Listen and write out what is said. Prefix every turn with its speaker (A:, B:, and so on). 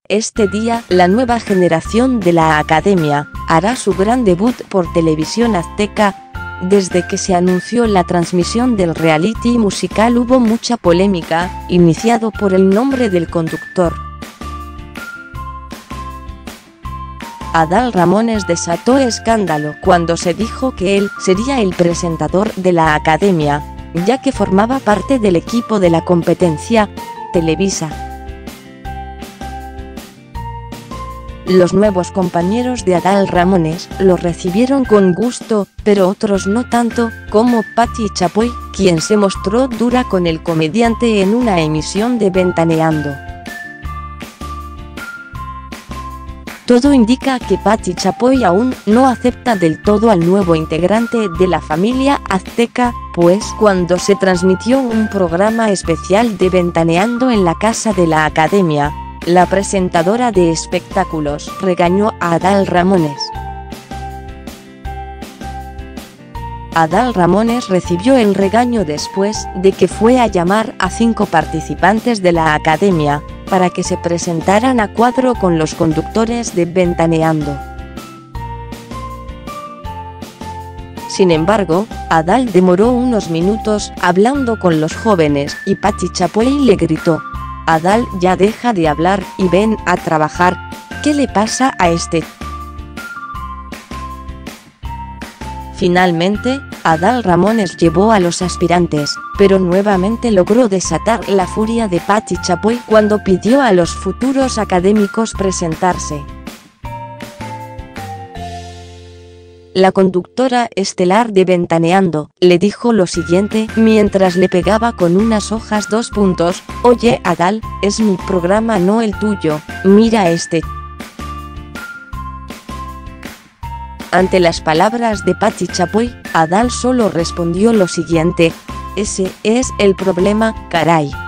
A: Este día, la nueva generación de la Academia hará su gran debut por Televisión Azteca. Desde que se anunció la transmisión del reality musical hubo mucha polémica, iniciado por el nombre del conductor. Adal Ramones desató escándalo cuando se dijo que él sería el presentador de la Academia, ya que formaba parte del equipo de la competencia, Televisa. Los nuevos compañeros de Adal Ramones lo recibieron con gusto, pero otros no tanto, como Patti Chapoy, quien se mostró dura con el comediante en una emisión de Ventaneando. Todo indica que Patti Chapoy aún no acepta del todo al nuevo integrante de la familia azteca, pues cuando se transmitió un programa especial de Ventaneando en la casa de la Academia, la presentadora de espectáculos regañó a Adal Ramones. Adal Ramones recibió el regaño después de que fue a llamar a 5 participantes de la Academia, para que se presentaran a cuadro con los conductores de Ventaneando. Sin embargo, Adal demoró unos minutos hablando con los jóvenes y Patti Chapoy le gritó: «Adal, ya deja de hablar y ven a trabajar, ¿qué le pasa a este?». Finalmente, Adal Ramones llevó a los aspirantes, pero nuevamente logró desatar la furia de Patti Chapoy cuando pidió a los futuros académicos presentarse. La conductora estelar de Ventaneando le dijo lo siguiente mientras le pegaba con unas hojas: «Oye Adal, es mi programa, no el tuyo, mira este». Ante las palabras de Patti Chapoy, Adal solo respondió lo siguiente: «Ese es el problema, caray».